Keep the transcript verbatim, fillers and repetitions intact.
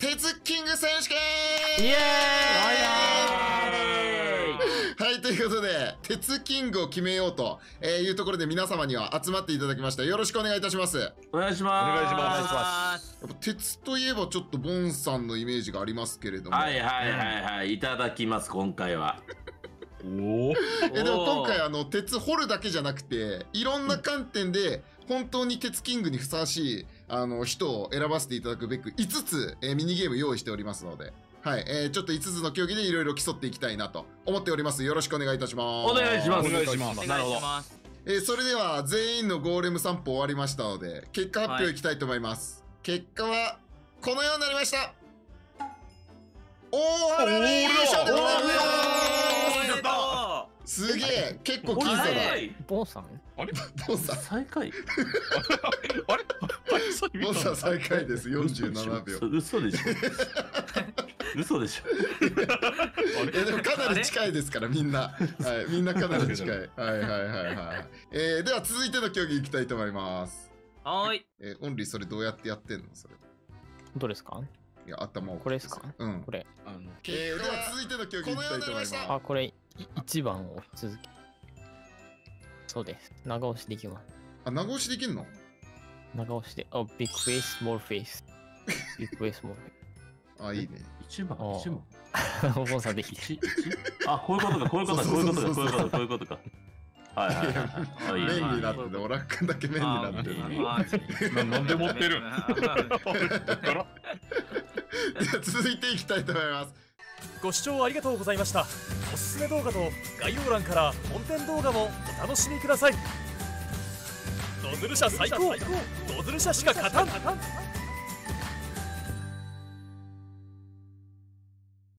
鉄キング選手権イエーイ。 はい、ということで、鉄キングを決めようというところで皆様には集まっていただきました。よろしくお願いいたします。 お願いします。 お願いします。 やっぱ鉄といえばちょっとボンさんのイメージがありますけれども。 はいはいはいはい、いただきます、今回は。 おお。 え、でも今回あの、鉄掘るだけじゃなくて、いろんな観点で、本当に鉄キングにふさわしい、あの、人を選ばせていただくべく、いつつ、えー、ミニゲーム用意しておりますので、はい、えー、ちょっといつつの競技でいろいろ競っていきたいなと思っております。よろしくお願いいたします。 お願いします。 お願いします。 なるほど。 えー、それでは、全員のゴーレム散歩終わりましたので、結果発表いきたいと思います。はい、結果は、このようになりました。大原優勝でございます。すげえ、結構僅差だ。 ボンさんあれボンさん。 最下位あれボンさん最下位です。よんじゅうななびょう。 嘘でしょ嘘でしょいやでもかなり近いですからみんな。はい、みんなかなり近い。はいはいはいはい。えー、では続いての競技いきたいと思います。 はい。 えー、オンリーそれどうやってやってんのそれ。 どれですか？ いや、頭を。 これですか？ うん。 これ。 あの、えー、では続いての競技いきたいと思います。 あ、これ、一番を続け。そうです。長押しできます。 あ、長押しできんの？ 長押しで。あ、ビッグフェイス、スモールフェイス。ビッグフェイス、スモールフェイス。 あ、いいね。 一番、一番。 お盆さんできて。 あ、こういうことか、こういうことか、こういうことか、こういうことか、こういうことか。はいはいはい。 面になってて、オラックンだけ面になってる。 なんで持ってる？ 続いていきたいと思います。 ご視聴ありがとうございました。おすすめ動画と概要欄から本編動画もお楽しみください。ドズル社最高、ドズル社しか勝たん。